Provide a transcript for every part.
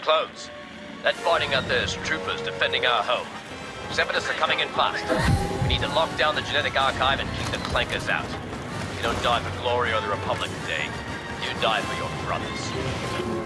Clones. That fighting out there is troopers defending our home. Separatists are coming in fast. We need to lock down the genetic archive and keep the clankers out. You don't die for glory or the Republic today. You die for your brothers.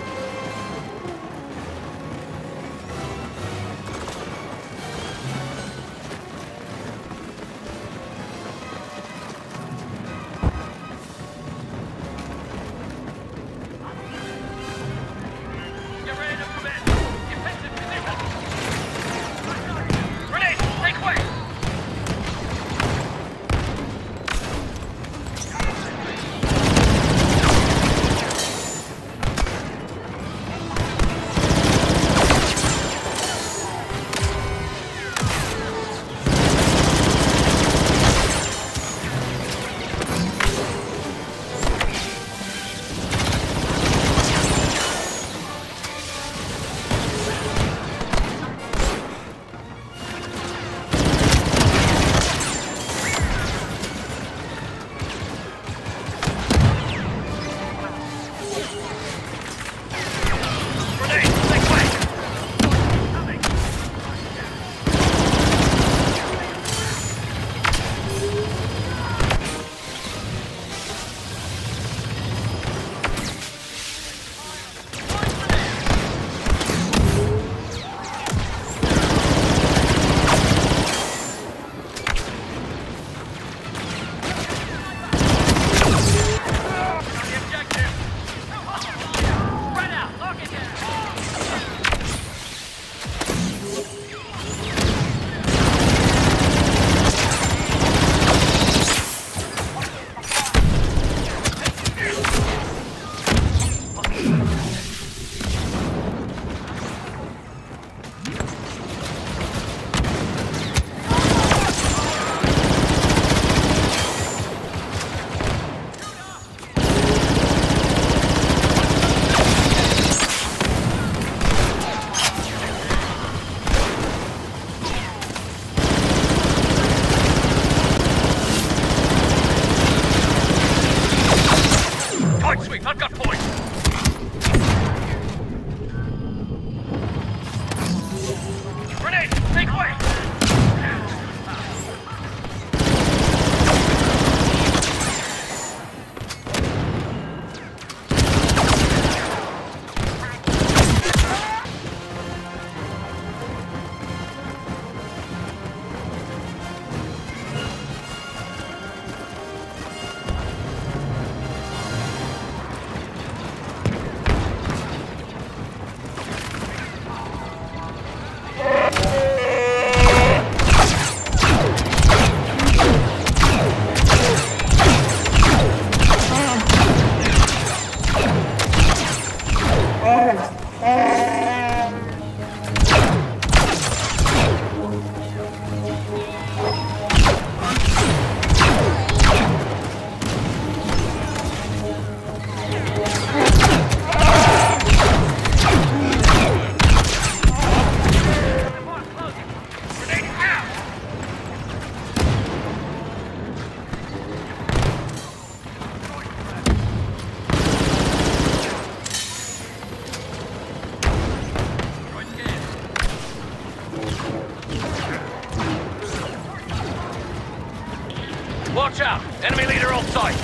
Watch out! Enemy leader on sight!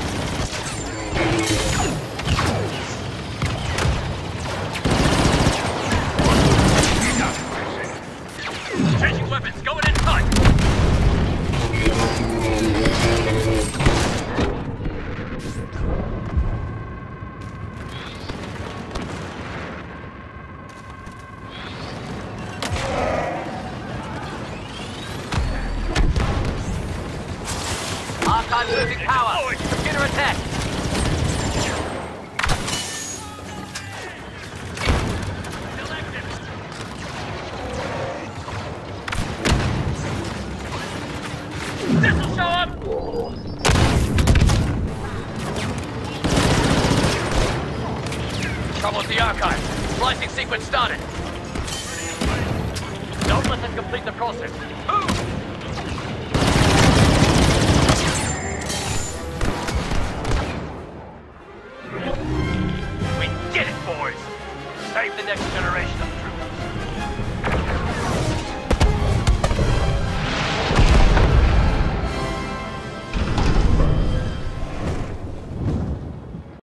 Changing weapons, going in tight! Archive losing power. Computer attack. This'll show up! Trouble with the archive. Splicing sequence started. Don't let them complete the process. Move! We did it, boys! Save the next generation of